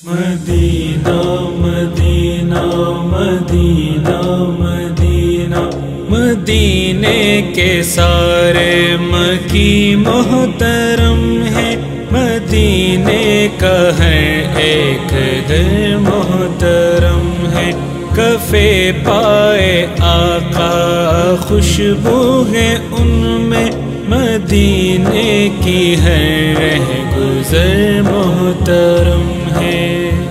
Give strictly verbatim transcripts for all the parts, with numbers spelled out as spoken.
مدینہ مدینہ مدینہ مدینہ مدینے کے سارے مکی محترم ہے، مدینے کا ہے ایک گھر محترم ہے، کفے پائے آقا خوشبو ہے ان میں، مدینے کی ہے رہ گزر محترم ہے۔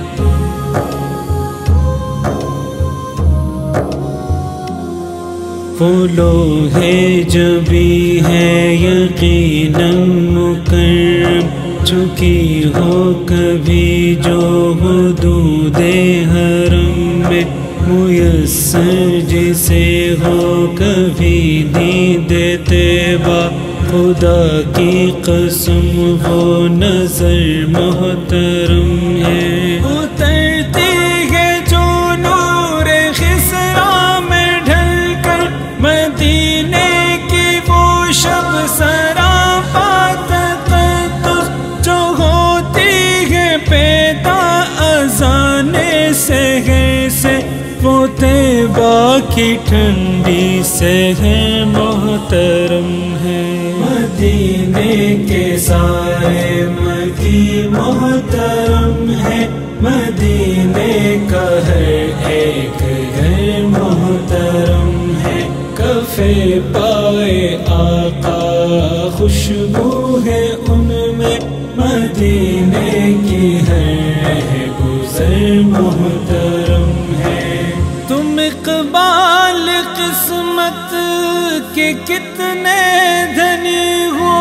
وہ لوہے جبی ہے یقیناً مکرم، چکی ہو کبھی جو حدود حرم میں، میسر جسے ہو کبھی دید طیبہ، خدا کی قسم وہ نظر محترم ہے۔ اترتی ہے جو نور خسرا میں ڈھل کر، مدینے کی وہ شب سراپا تقدس جو ہوتی ہے پیدا اذان سحر سے، وہ طیبہ کی ٹھنڈی سحر محترم ہے۔ مدینے کے سارے مکی محترم ہے، مدینے کا ہے ایک گھر محترم ہے، کفے پائے آقا خوشبو ہے ان میں، مدینے کی ہے گزر محترم ہے۔ تم اقبال قسمت کے کتنے دھنی ہو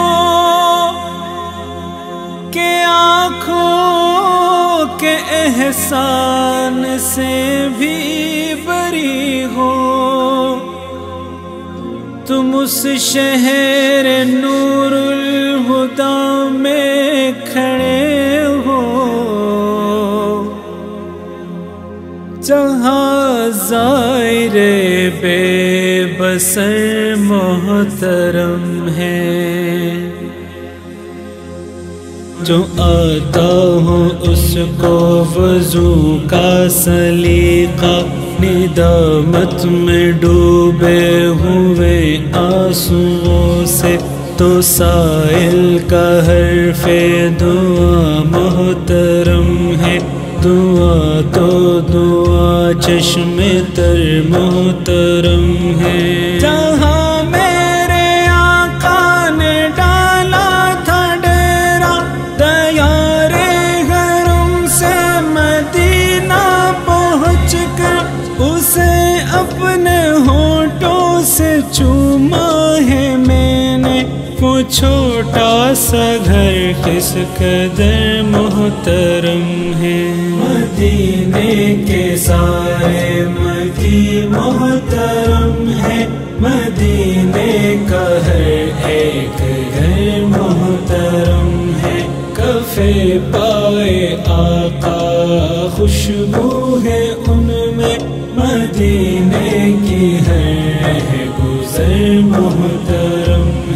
کہ آنکھوں کے احسان سے بھی بری ہو، تم اس شہر نور الہدی میں کھڑے ہو جہاں زائر بے بسر محترم ہے۔ جو آتا ہو اس کو وضو کا سلیقہ، ندامت میں ڈوبے ہوئے آنسوؤں سے، تو سائل کا حرف دعا محترم ہے، دعا تو دعا چشم تر محترم ہے۔ جہاں میرے آقا نے ڈالا تھا ڈیرا، دیار حرم سے مدینہ پہنچ کر اسے اپنے ہونٹوں سے چوما ہے میں نے، وہ چھوٹا سا گھر کس قدر محترم ہے۔ مدینے کے سارے مکی محترم ہے، مدینے کا ہے ایک گھر محترم ہے، کفے پائے آقا خوشبو ہے ان میں، مدینے کی ہے گزر محترم